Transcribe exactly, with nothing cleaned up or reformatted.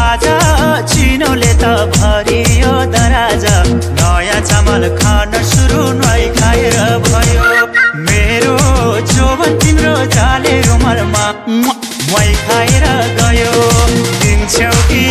बाजा चिनोले त भरियो दराजा नयाँ चामल खान सुरु नुहाई खाएर भयो मेरो जोवन तिम्रो जाले रुमालमा मै खाएर गयो दिन्छौ कि